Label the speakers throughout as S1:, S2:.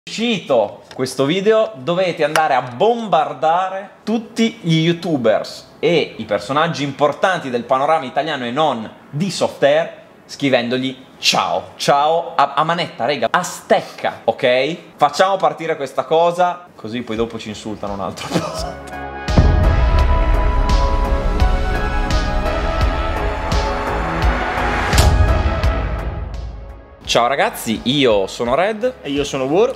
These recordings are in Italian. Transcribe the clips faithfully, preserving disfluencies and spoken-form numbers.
S1: Uscito questo video dovete andare a bombardare tutti gli youtubers e i personaggi importanti del panorama italiano e non di Softair scrivendogli ciao, ciao a, a manetta, rega, a stecca, ok? Facciamo partire questa cosa così poi dopo ci insultano un altro po'. Ciao ragazzi, io sono Red
S2: e io sono War.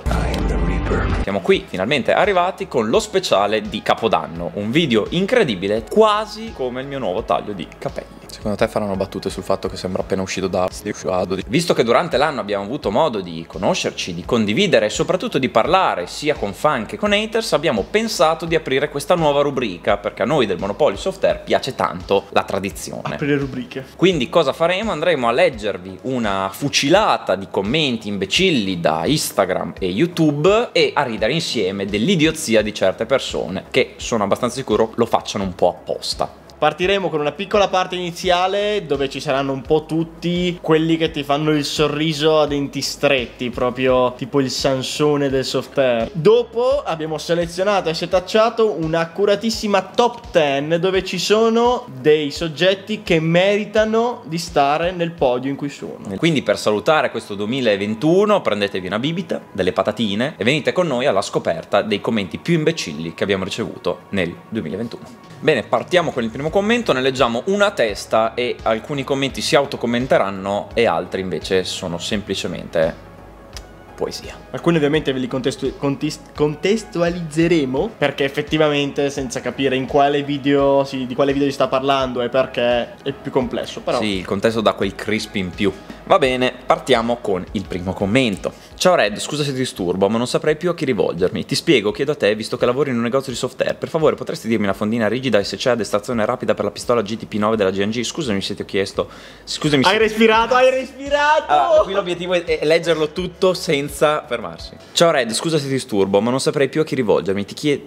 S1: Siamo qui finalmente arrivati con lo speciale di Capodanno, un video incredibile, quasi come il mio nuovo taglio di capelli. Secondo te faranno battute sul fatto che sembra appena uscito da... Visto che durante l'anno abbiamo avuto modo di conoscerci, di condividere e soprattutto di parlare sia con fan che con haters, abbiamo pensato di aprire questa nuova rubrica, perché a noi del Monopoly Softair piace tanto la tradizione.
S2: Aprire rubriche.
S1: Quindi cosa faremo? Andremo a leggervi una fucilata di commenti imbecilli da Instagram e YouTube e a ridere insieme dell'idiozia di certe persone che sono abbastanza sicuro lo facciano un po' apposta.
S2: Partiremo con una piccola parte iniziale dove ci saranno un po' tutti quelli che ti fanno il sorriso a denti stretti, proprio tipo il Sansone del Softair. Dopo abbiamo selezionato e setacciato un'accuratissima top dieci dove ci sono dei soggetti che meritano di stare nel podio in cui sono.
S1: Quindi per salutare questo duemilaventuno prendetevi una bibita, delle patatine e venite con noi alla scoperta dei commenti più imbecilli che abbiamo ricevuto nel duemilaventuno. Bene, partiamo con il primo commento, ne leggiamo una a testa e alcuni commenti si autocommenteranno e altri invece sono semplicemente poesia. Alcuni
S2: ovviamente ve li contestu contestualizzeremo perché effettivamente senza capire in quale video si, di quale video si sta parlando e perché è più complesso, però...
S1: Sì, il contesto dà quel crisp in più. Va bene, partiamo con il primo commento. Ciao Red, scusa se ti disturbo, ma non saprei più a chi rivolgermi. Ti spiego, chiedo a te, visto che lavori in un negozio di Softair, per favore potresti dirmi una fondina rigida e se c'è ad estrazione rapida per la pistola G T P nove della G N G? Scusami se ti ho chiesto. Scusami se...
S2: Hai respirato, hai respirato!
S1: Allora, qui l'obiettivo è leggerlo tutto senza fermarsi. Ciao Red, scusa se ti disturbo, ma non saprei più a chi rivolgermi. Ti chiedo...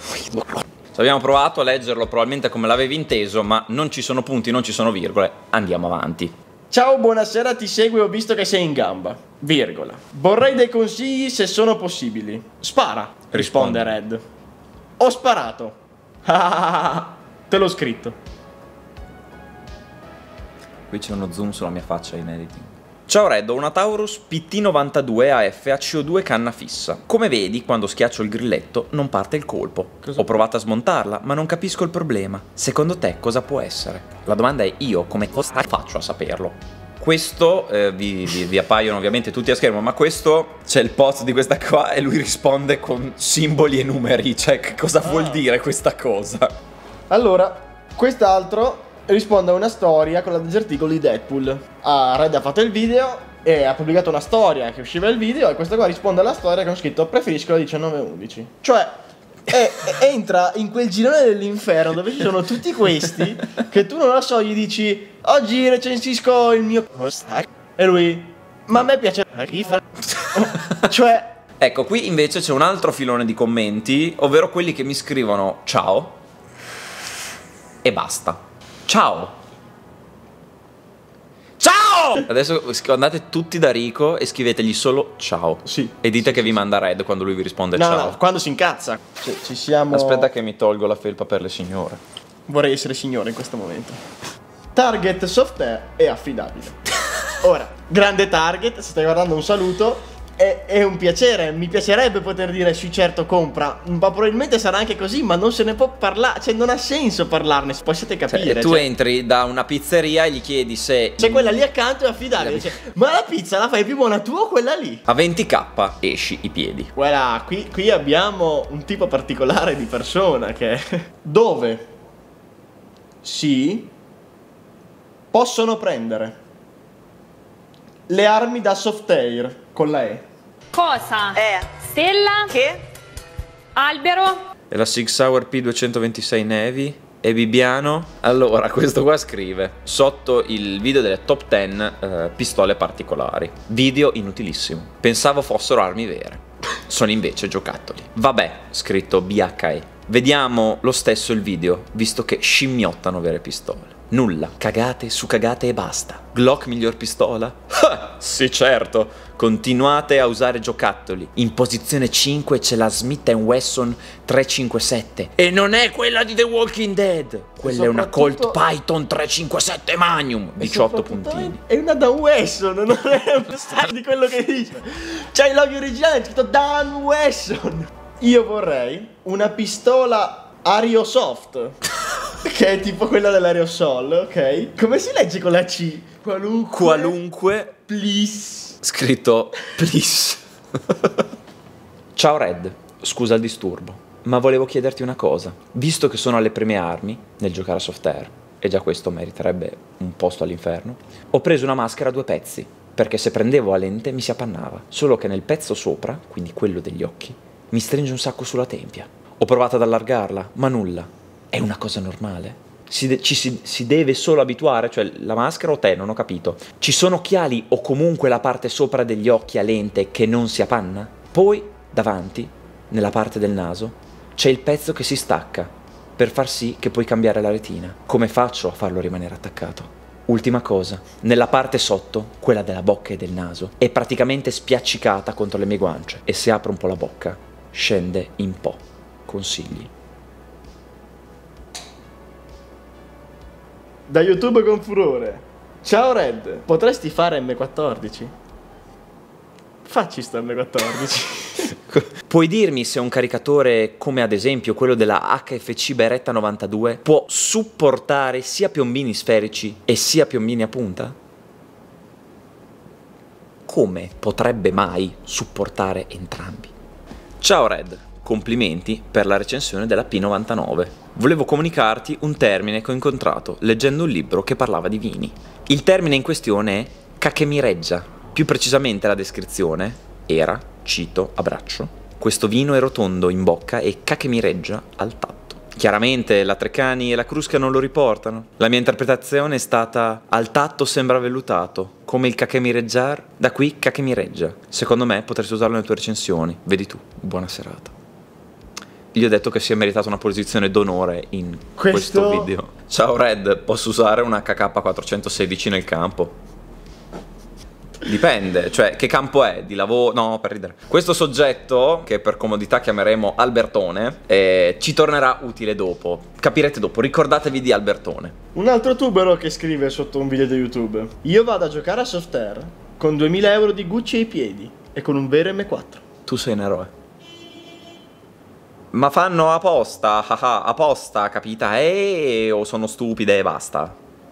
S1: Abbiamo provato a leggerlo probabilmente come l'avevi inteso, ma non ci sono punti, non ci sono virgole. Andiamo avanti.
S2: Ciao, buonasera, ti seguo e ho visto che sei in gamba. Virgola. Vorrei dei consigli se sono possibili. Spara, risponde Red. Ho sparato. Te l'ho scritto.
S1: Qui c'è uno zoom sulla mia faccia in editing. Ciao Red, ho una Taurus P T novantadue A F a C O due canna fissa. Come vedi, quando schiaccio il grilletto non parte il colpo. Cosa? Ho provato a smontarla, ma non capisco il problema. Secondo te cosa può essere? La domanda è io come cosa faccio a saperlo? Questo, eh, vi, vi, vi appaiono ovviamente tutti a schermo, ma questo, c'è il post di questa qua e lui risponde con simboli e numeri. Cioè, che cosa ah. vuol dire questa cosa?
S2: Allora, quest'altro... risponde a una storia con la disarticolo di Deadpool. Ah, Red ha fatto il video e ha pubblicato una storia che usciva il video e questo qua risponde alla storia che ho scritto preferisco la diciannove undici. Cioè è, è, entra in quel girone dell'inferno dove ci sono tutti questi che tu non lo so, gli dici oggi recensisco il mio e lui ma a me piace la rifa. Cioè
S1: ecco, qui invece c'è un altro filone di commenti, ovvero quelli che mi scrivono ciao e basta. Ciao! Ciao! Adesso andate tutti da Rico e scrivetegli solo ciao.
S2: Sì.
S1: E dite
S2: sì,
S1: che
S2: sì,
S1: vi
S2: sì.
S1: manda Red quando lui vi risponde
S2: no,
S1: ciao.
S2: No, quando si incazza. Cioè, ci siamo...
S1: Aspetta che mi tolgo la felpa per le signore.
S2: Vorrei essere signore in questo momento. Target Softair è affidabile. Ora, grande Target, se stai guardando un saluto. È, è un piacere, mi piacerebbe poter dire sì certo compra, ma probabilmente sarà anche così, ma non se ne può parlare, cioè non ha senso parlarne, possiate capire.
S1: Cioè, tu
S2: cioè,
S1: entri da una pizzeria e gli chiedi se...
S2: Cioè quella lì accanto è affidabile, cioè, ma la pizza la fai più buona tu o quella lì?
S1: A venti K esci i piedi.
S2: Guarda, qui, qui abbiamo un tipo particolare di persona che... Dove? Sì. Possono prendere le armi da Softair con la E.
S3: Cosa?
S4: Eh.
S3: Stella?
S4: Che?
S3: Albero?
S1: E la Sig Sauer P duecentoventisei Navy? E Bibbiano? Allora, questo qua scrive sotto il video delle top dieci eh, pistole particolari. Video inutilissimo. Pensavo fossero armi vere. Sono invece giocattoli. Vabbè, scritto B H E. Vediamo lo stesso il video, visto che scimmiottano vere pistole. Nulla, cagate su cagate e basta. Glock miglior pistola? Ah, sì certo. Continuate a usare giocattoli. In posizione cinque c'è la Smith and Wesson trecentocinquantasette. E non è quella di The Walking Dead. Quella è una Colt Python trecentocinquantasette Magnum. diciotto puntini.
S2: È una Dan Wesson, non è un star di quello che dice. C'hai il logo originale, è scritto Dan Wesson. Io vorrei una pistola Aerosoft. Che è tipo quella dell'aerosol, ok? Come si legge con la C? Qualunque.
S1: Qualunque.
S2: Please.
S1: Scritto please. Ciao Red, scusa il disturbo, ma volevo chiederti una cosa. Visto che sono alle prime armi nel giocare a Softair, e già questo meriterebbe un posto all'inferno, ho preso una maschera a due pezzi, perché se prendevo a lente mi si appannava. Solo che nel pezzo sopra, quindi quello degli occhi, mi stringe un sacco sulla tempia. Ho provato ad allargarla, ma nulla. È una cosa normale? Si de- ci si, si deve solo abituare? Cioè la maschera o te? Non ho capito. Ci sono occhiali o comunque la parte sopra degli occhi a lente che non si appanna? Poi, davanti, nella parte del naso, c'è il pezzo che si stacca per far sì che puoi cambiare la retina. Come faccio a farlo rimanere attaccato? Ultima cosa, nella parte sotto, quella della bocca e del naso, è praticamente spiaccicata contro le mie guance e se apro un po' la bocca, scende in po'. Consigli?
S2: Da YouTube con furore. Ciao Red, potresti fare M quattordici? Facci sto M quattordici.
S1: Puoi dirmi se un caricatore come ad esempio quello della H F C Beretta novantadue può supportare sia piombini sferici e sia piombini a punta? Come potrebbe mai supportare entrambi? Ciao Red, complimenti per la recensione della P novantanove. Volevo comunicarti un termine che ho incontrato leggendo un libro che parlava di vini. Il termine in questione è cachemireggia. Più precisamente la descrizione era, cito a braccio, questo vino è rotondo in bocca e cachemireggia al tatto. Chiaramente la Treccani e la Crusca non lo riportano. La mia interpretazione è stata al tatto sembra vellutato, come il cachemireggiar, da qui cachemireggia. Secondo me potresti usarlo nelle tue recensioni. Vedi tu, buona serata. Gli ho detto che si è meritato una posizione d'onore in questo... questo video. Ciao Red, posso usare una K K quattrocentosedici nel campo? Dipende, cioè che campo è? Di lavoro? No, per ridere. Questo soggetto, che per comodità chiameremo Albertone, eh, ci tornerà utile dopo. Capirete dopo, ricordatevi di Albertone.
S2: Un altro tubero che scrive sotto un video di YouTube: io vado a giocare a Softair con duemila euro di Gucci ai piedi e con un vero M quattro.
S1: Tu sei un eroe. Ma fanno apposta, haha, apposta, capita? Eh, o sono stupide e basta?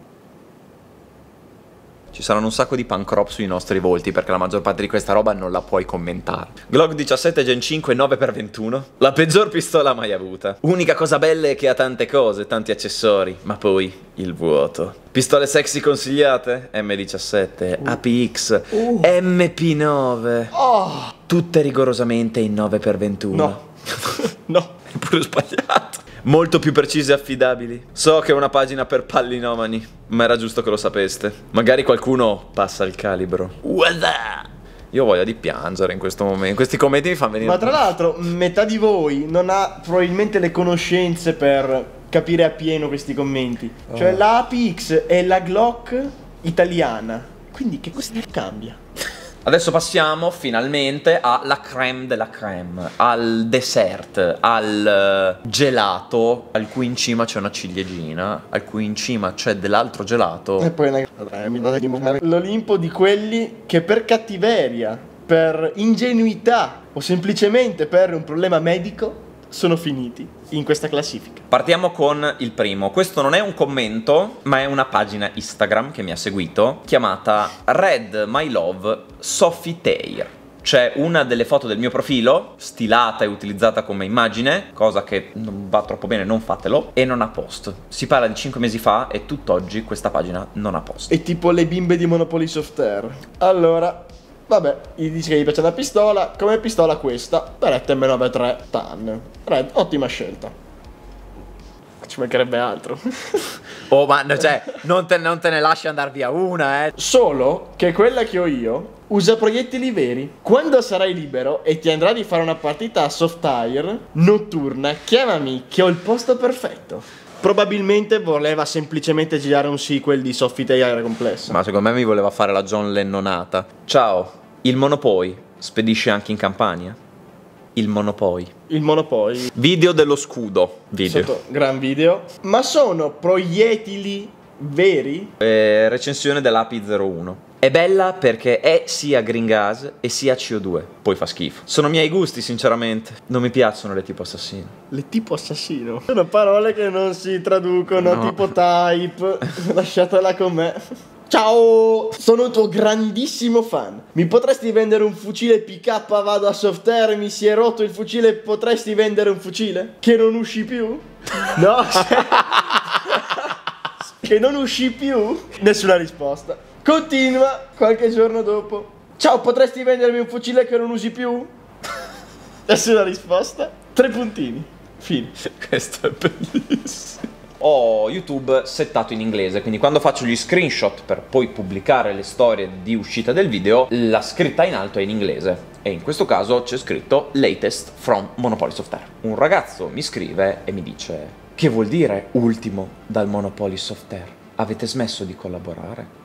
S1: Ci saranno un sacco di pancrop sui nostri volti perché la maggior parte di questa roba non la puoi commentare. Glock diciassette Gen cinque nove per ventuno. La peggior pistola mai avuta. Unica cosa bella è che ha tante cose, tanti accessori, ma poi il vuoto. Pistole sexy consigliate? M diciassette, uh. A P X, uh. M P nove. Oh. Tutte rigorosamente in nove per ventuno.
S2: No. No.
S1: È pure sbagliato. Molto più precise e affidabili. So che è una pagina per pallinomani, ma era giusto che lo sapeste. Magari qualcuno passa il calibro. Uada! Io ho voglia di piangere in questo momento. Questi commenti mi fanno venire.
S2: Ma tra l'altro, metà di voi non ha probabilmente le conoscenze per capire appieno questi commenti. Oh. Cioè la A P X è la Glock italiana. Quindi che cosa cambia?
S1: Adesso passiamo finalmente alla crème della crème, al dessert, al gelato, al cui in cima c'è una ciliegina, al cui in cima c'è dell'altro gelato.
S2: E poi l'Olimpo di quelli che per cattiveria, per ingenuità o semplicemente per un problema medico sono finiti in questa classifica.
S1: Partiamo con il primo. Questo non è un commento, ma è una pagina Instagram che mi ha seguito, chiamata Red My Love Sophie Teir. C'è una delle foto del mio profilo, stilata e utilizzata come immagine, cosa che non va troppo bene, non fatelo, e non ha post. Si parla di cinque mesi fa e tutt'oggi questa pagina non ha post.
S2: È tipo le bimbe di Monopoly Softair. Allora... vabbè, gli dice che gli piace una pistola. Come pistola questa? Beretta M novantatré Tan. Red, ottima scelta. Ci mancherebbe altro.
S1: Oh, ma cioè, non te, non te ne lasci andare via una, eh.
S2: Solo che quella che ho io usa proiettili veri. Quando sarai libero e ti andrà di fare una partita a Softair notturna, chiamami che ho il posto perfetto. Probabilmente voleva semplicemente girare un sequel di Soffitei Area Complessa.
S1: Ma secondo me mi voleva fare la John Lennonata. Ciao, il Monopoi spedisce anche in Campania? Il Monopoi.
S2: Il Monopoi.
S1: Video dello scudo. Video.
S2: Sotto, gran video. Ma sono proiettili veri?
S1: Eh, recensione dell'A P I zero uno. È bella perché è sia green gas e sia C O due. Poi fa schifo. Sono miei gusti, sinceramente. Non mi piacciono le tipo assassino.
S2: Le tipo assassino? Sono parole che non si traducono,
S1: No.
S2: tipo type. Lasciatela con me. Ciao, sono un tuo grandissimo fan. Mi potresti vendere un fucile P K? Vado a Softair, mi si è rotto il fucile, potresti vendere un fucile? Che non usci più? No? Che non usci più? Nessuna risposta. Continua qualche giorno dopo. Ciao, potresti vendermi un fucile che non usi più? Nessuna risposta. Tre puntini. Fine.
S1: Questo è bellissimo. Ho YouTube settato in inglese, quindi quando faccio gli screenshot per poi pubblicare le storie di uscita del video, la scritta in alto è in inglese. E in questo caso c'è scritto Latest from Monopoly Software. Un ragazzo mi scrive e mi dice: che vuol dire ultimo dal Monopoly Software? Avete smesso di collaborare?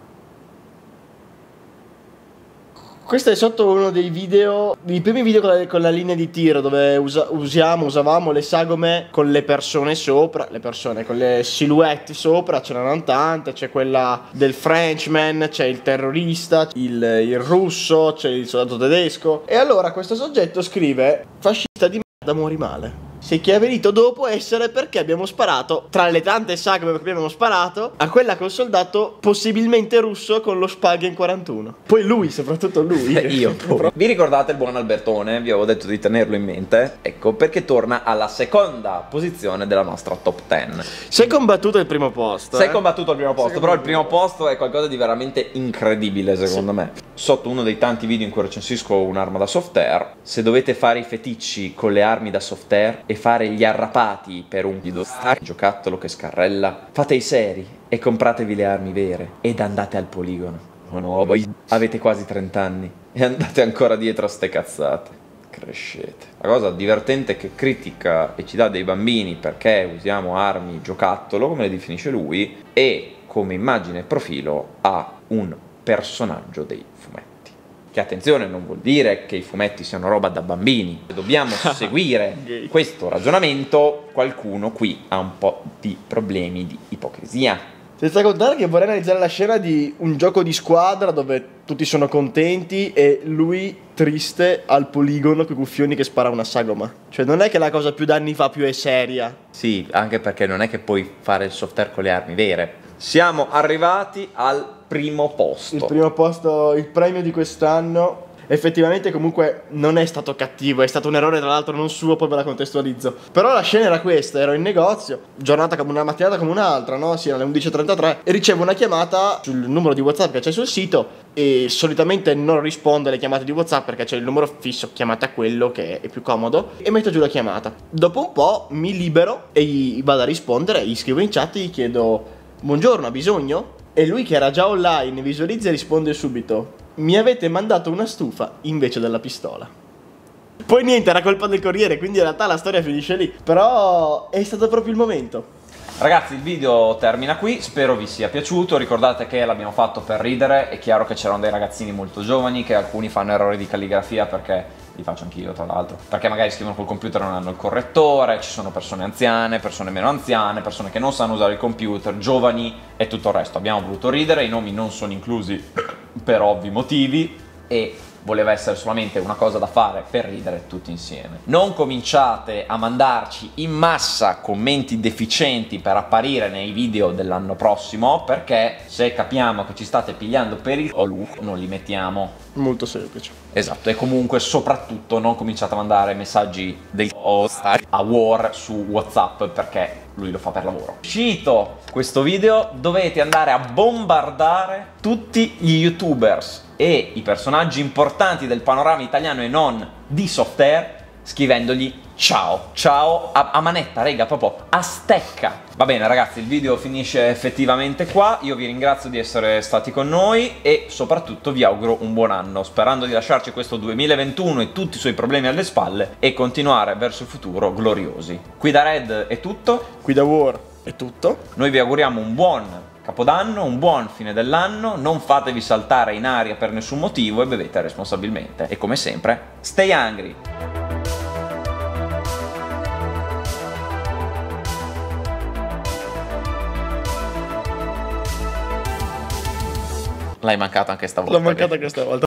S2: Questo è sotto uno dei video, i primi video con la, con la linea di tiro, dove usa, usiamo, usavamo le sagome con le persone sopra, le persone con le silhouette sopra, ce n'erano tante, c'è quella del Frenchman, c'è il terrorista, il, il russo, c'è il soldato tedesco. E allora questo soggetto scrive: fascista di merda, muori male. Se chi è venuto dopo essere perché abbiamo sparato, tra le tante sagome per cui abbiamo sparato, a quella col soldato possibilmente russo con lo Spagen quarantuno. Poi lui, soprattutto lui.
S1: Eh, io pure. Vi ricordate il buon Albertone? Vi avevo detto di tenerlo in mente. Ecco, perché torna alla seconda posizione della nostra top dieci.
S2: Si è combattuto il primo posto.
S1: Sei
S2: eh?
S1: combattuto al primo posto,
S2: Sei
S1: però il
S2: combattuto.
S1: primo posto è qualcosa di veramente incredibile secondo
S2: Sì.
S1: me. Sotto uno dei tanti video in cui recensisco un'arma da Softair, se dovete fare i feticci con le armi da Softair e fare gli arrapati per un giocattolo che scarrella, fate i seri e compratevi le armi vere ed andate al poligono. Oh no, voi avete quasi trenta anni e andate ancora dietro a ste cazzate. Crescete. La cosa divertente è che critica e ci dà dei bambini perché usiamo armi giocattolo, come le definisce lui, e come immagine e profilo ha un personaggio dei fumetti. Che attenzione, non vuol dire che i fumetti siano roba da bambini. Se dobbiamo seguire questo ragionamento, qualcuno qui ha un po' di problemi di ipocrisia.
S2: Senza contare che vorrei analizzare la scena di un gioco di squadra dove tutti sono contenti e lui triste al poligono con i cuffioni che spara una sagoma. Cioè non è che la cosa più d'anni fa più è seria.
S1: Sì, anche perché non è che puoi fare il software con le armi vere. Siamo arrivati al primo posto.
S2: Il primo posto, il premio di quest'anno. Effettivamente comunque non è stato cattivo, è stato un errore tra l'altro non suo, poi ve la contestualizzo. Però la scena era questa, ero in negozio, giornata come una mattinata come un'altra, no? Sì, alle undici e trentatré e ricevo una chiamata sul numero di WhatsApp che c'è sul sito e solitamente non rispondo alle chiamate di WhatsApp perché c'è il numero fisso, chiamate a quello che è più comodo e metto giù la chiamata. Dopo un po' mi libero e gli vado a rispondere, gli scrivo in chat e gli chiedo: buongiorno, ha bisogno? E lui che era già online visualizza e risponde subito: mi avete mandato una stufa invece della pistola. Poi niente, era colpa del corriere, quindi in realtà la storia finisce lì. Però è stato proprio il momento.
S1: Ragazzi, il video termina qui, spero vi sia piaciuto. Ricordate che l'abbiamo fatto per ridere. È chiaro che c'erano dei ragazzini molto giovani, che alcuni fanno errori di calligrafia, perché li faccio anch'io tra l'altro, perché magari scrivono col computer e non hanno il correttore. Ci sono persone anziane, persone meno anziane, persone che non sanno usare il computer, giovani e tutto il resto. Abbiamo voluto ridere, i nomi non sono inclusi per ovvi motivi e voleva essere solamente una cosa da fare per ridere tutti insieme. Non cominciate a mandarci in massa commenti deficienti per apparire nei video dell'anno prossimo, perché se capiamo che ci state pigliando per il culo non li mettiamo.
S2: Molto semplice.
S1: Esatto, e comunque soprattutto non cominciate a mandare messaggi del a War su WhatsApp, perché lui lo fa per lavoro. Uscito questo video dovete andare a bombardare tutti gli youtubers e i personaggi importanti del panorama italiano e non di Softair scrivendogli ciao, ciao a, a manetta, rega, proprio a stecca. Va bene ragazzi, il video finisce effettivamente qua. Io vi ringrazio di essere stati con noi e soprattutto vi auguro un buon anno, sperando di lasciarci questo duemilaventuno e tutti i suoi problemi alle spalle e continuare verso il futuro gloriosi. Qui da Red è tutto.
S2: Qui da War È tutto.
S1: Noi vi auguriamo un buon Capodanno, un buon fine dell'anno, non fatevi saltare in aria per nessun motivo e bevete responsabilmente. E come sempre, stay hungry! L'hai mancata anche stavolta.
S2: L'ho mancata questa volta.